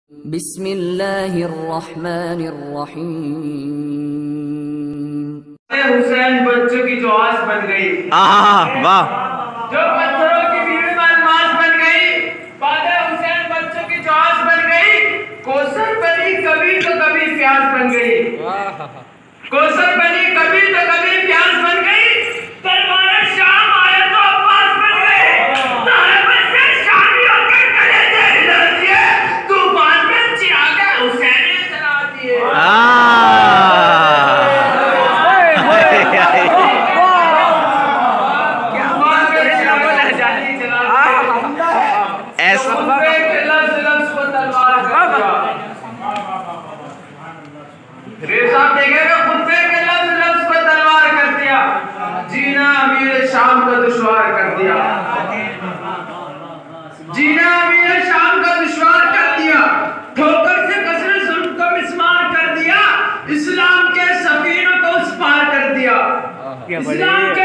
बिस्मिल्लाहिर्रहमानिर्रहीम। हुसैन बच्चों की जो आस बन गई, वाह, जो पत्थरों की बीवी मास बन गई, बादे हुसैन बच्चों की जो आस बन गई, कौसर बनी कभी तो कभी प्यास बन गई, कौसर बनी कभी तो कभी प्यास बन गई, तलवार शाम आए तो अब्बास बन गए, साहिब से शामियों के कलेजे हिला दिए, तूफान में चिरागे हुसैन ने जला दिए। जीना अमीर शाम का दुश्वार कर दिया, जीना अमीर शाम का दुश्वार कर दिया, ठोकर से कसरे जुल्म को मिस्मार कर दिया, इस्लाम के सफीनों को उस पार कर दिया, इस्लाम